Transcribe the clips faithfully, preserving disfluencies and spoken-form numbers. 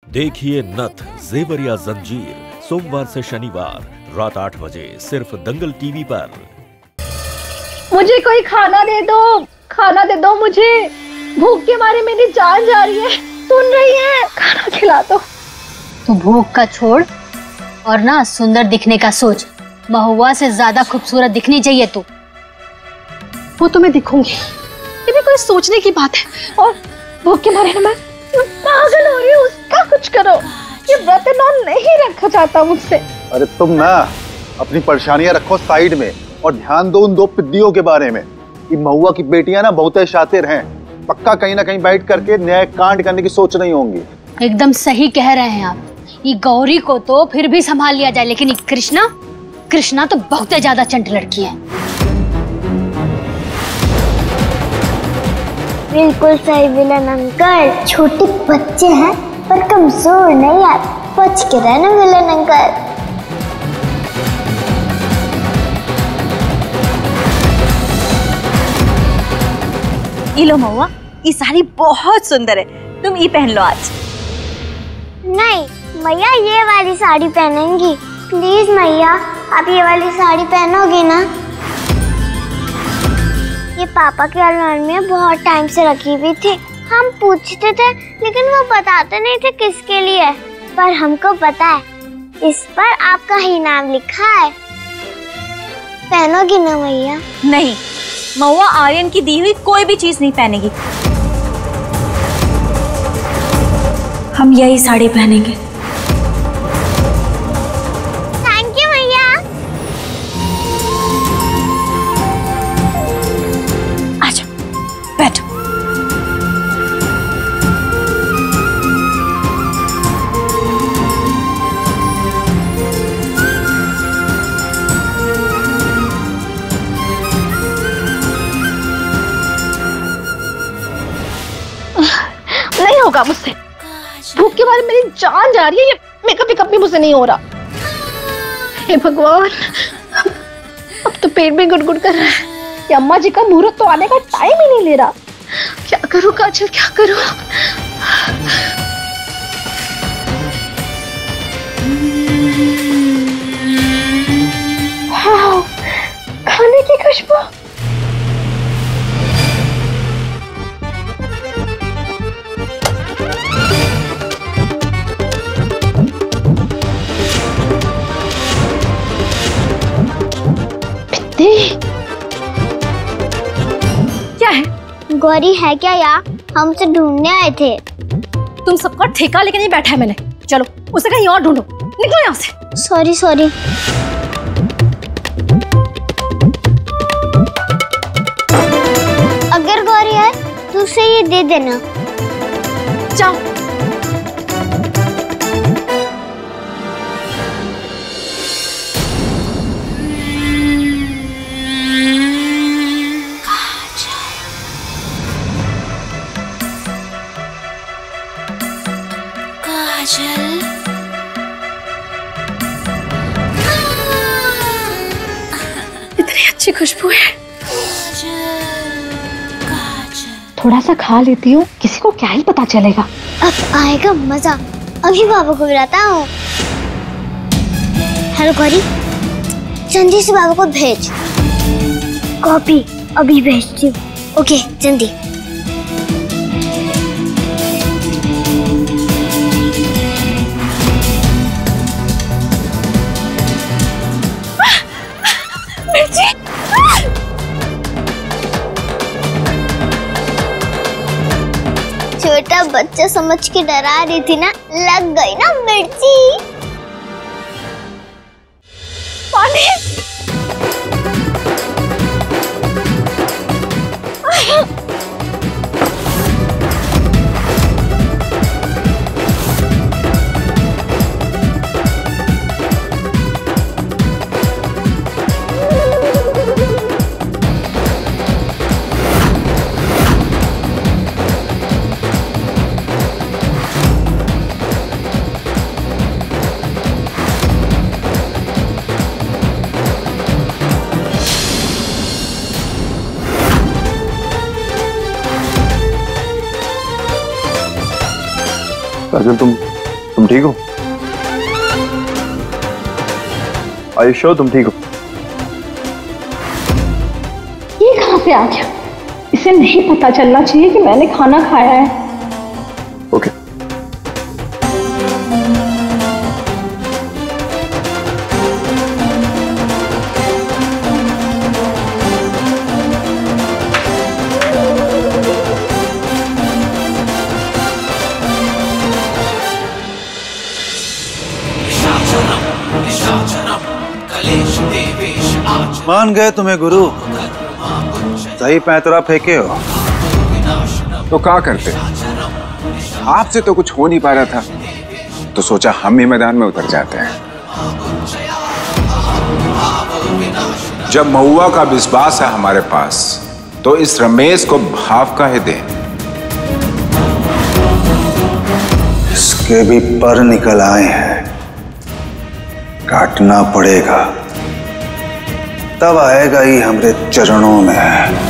देखिए नथ जेवर या जंजीर सोमवार से शनिवार रात आठ बजे सिर्फ दंगल टीवी पर। मुझे कोई खाना दे दो, खाना दे दो मुझे, भूख के मारे मेरी जान जा रही है। सुन रही है? खाना खिला दो। तू भूख का छोड़ और ना सुंदर दिखने का सोच। महुआ से ज्यादा खूबसूरत दिखनी चाहिए तू। वो तो मैं दिखूंगी, ये भी कोई सोचने की बात है। और भूख के मारे ना मैं पागल हो रही हूँ, उसका कुछ करो। ये व्रत नहीं रखा जाता मुझसे। अरे तुम ना अपनी परेशानियां रखो साइड में और ध्यान दो उन दो पिद्दियों के बारे में। ये महुआ की बेटियां ना बहुत शातिर हैं, पक्का कहीं ना कहीं बैठ करके न्याय कांड करने की सोच रही होंगी। एकदम सही कह रहे हैं आप। ये गौरी को तो फिर भी संभाल लिया जाए, लेकिन ये कृष्णा कृष्णा तो बहुत ज्यादा चंट लड़की है। बिल्कुल सही विलन अंकल, छोटे बच्चे हैं पर कमजोर नहीं है। बच के रहना विलन अंकल। ये लो महुआ, ये साड़ी बहुत सुंदर है, तुम ये पहन लो आज। नहीं मैया, ये वाली साड़ी पहनेंगी। प्लीज मैया, आप ये वाली साड़ी पहनोगी ना? ये पापा के अलमारी में बहुत टाइम से रखी हुई थी। हम पूछते थे लेकिन वो बताते नहीं थे किसके लिए, पर हमको पता है, इस पर आपका ही नाम लिखा है। पहनोगी ना मैया? नहीं, महुआ आर्यन की दी हुई कोई भी चीज नहीं पहनेगी। हम यही साड़ी पहनेंगे। थैंक यू मैया। आजा, बैठो। नहीं होगा मुझसे, भूख के मारे मेरी जान जा रही है। ये मेकअप वेकअप भी मुझसे नहीं हो रहा। हे भगवान, अब तो पेट में गुड़गुड़ कर रहा है। ये अम्मा जी का मुहूर्त तो आने का टाइम ही नहीं ले रहा। क्या करूं काजल, क्या करूं? हाँ, खाने की खुशबू। क्या है? गौरी है क्या यार? हम उसे ढूंढने आए थे। तुम सबका ठेका लेके नहीं बैठा है मैंने। चलो उसे कहीं और ढूंढो, निकलो यहाँ से। Sorry sorry. अगर गौरी है तो उसे ये दे देना। जाओ। इतनी अच्छी खुशबू है। थोड़ा सा खा लेती हूँ, किसी को क्या ही पता चलेगा। अब आएगा मजा। अभी बाबा को बुलाता हूँ। हेलो गौरी, जल्दी से बाबा को भेज। कॉपी अभी भेजती हूँ। ओके जल्दी। छोटा बच्चा समझ के डरा रही थी ना, लग गई ना मिर्ची। पानी। काजल तुम ठीक हो? आयुष्यो तुम ठीक हो? ये कहाँ से आ गया? इसे नहीं पता चलना चाहिए कि मैंने खाना खाया है। ओके। मान गए तुम्हें गुरु, सही पैंतरा फेंके हो। तो क्या करते? आपसे तो कुछ हो नहीं पा रहा था, तो सोचा हम ही मैदान में उतर जाते हैं। जब महुआ का विश्वास है हमारे पास, तो इस रमेश को भाव का ही दे। इसके भी पर निकल आए हैं, काटना पड़ेगा, तब आएगा ही हमरे चरणों में।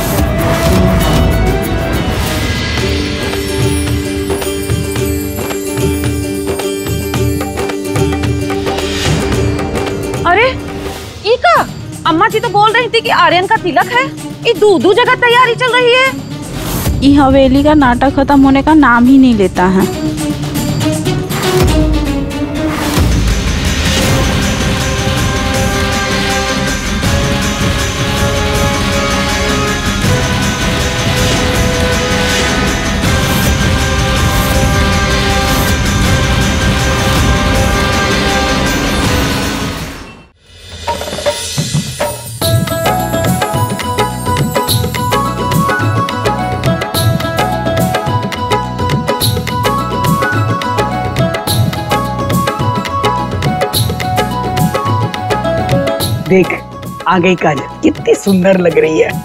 अरे ये का? अम्मा जी तो बोल रही थी कि आर्यन का तिलक है। ये दो दो जगह तैयारी चल रही है। ये हवेली का नाटक खत्म होने का नाम ही नहीं लेता है। देख आ गई काजल, कितनी सुंदर लग रही है।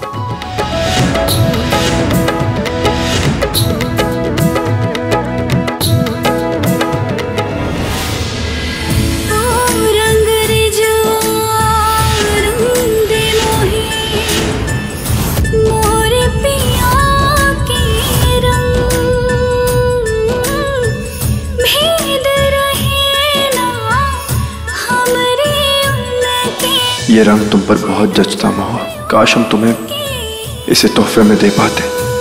ये रंग तुम पर बहुत जचता महुआ, काश हम तुम्हें इसे तोहफे में दे पाते।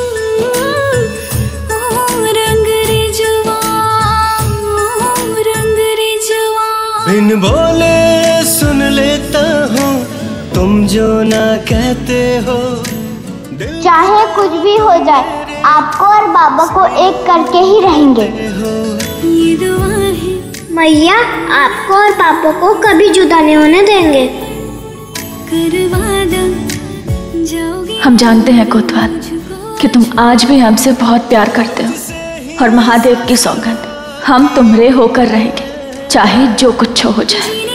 बिन बोले सुन लेता हूँ तुम जो ना कहते हो। चाहे कुछ भी हो जाए, आपको और बाबा को एक करके ही रहेंगे। मैया आपको और पापा को कभी जुदा नहीं होने देंगे। हम जानते हैं कोतवाल कि तुम आज भी हमसे बहुत प्यार करते हो, और महादेव की सौगंध हम तुम्हारे होकर रहेंगे, चाहे जो कुछ हो जाए।